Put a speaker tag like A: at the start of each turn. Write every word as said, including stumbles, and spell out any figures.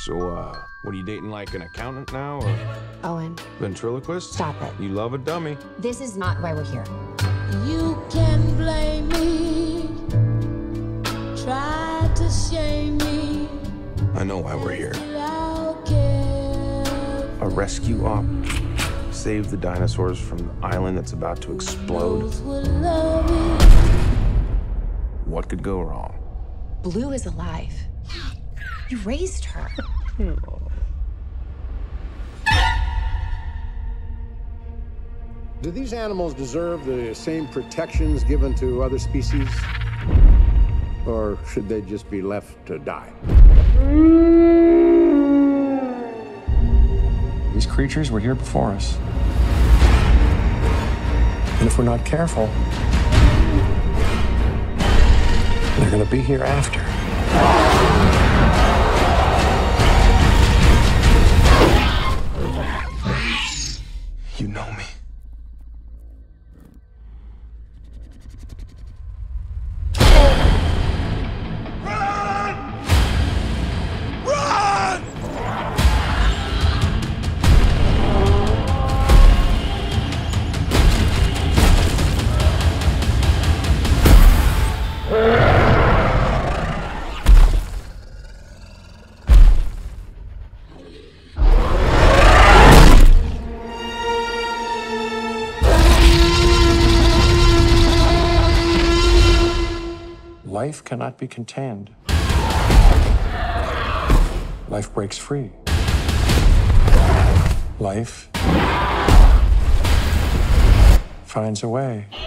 A: So, uh, what are you dating, like an accountant now, or
B: Owen,
A: ventriloquist?
B: stop it.
A: You love a dummy.
B: This is not why we're here.
C: You can blame me, try to shame me.
A: I know why we're here.
C: I'll care.
A: A rescue op. Save the dinosaurs from the island that's about to explode.
C: Those will love me.
A: What could go wrong?
B: Blue is alive. You raised her.
D: Do these animals deserve the same protections given to other species? Or should they just be left to die?
E: These creatures were here before us. And if we're not careful, they're gonna be here after.
A: You know me.
E: Life cannot be contained. Life breaks free. Life finds a way.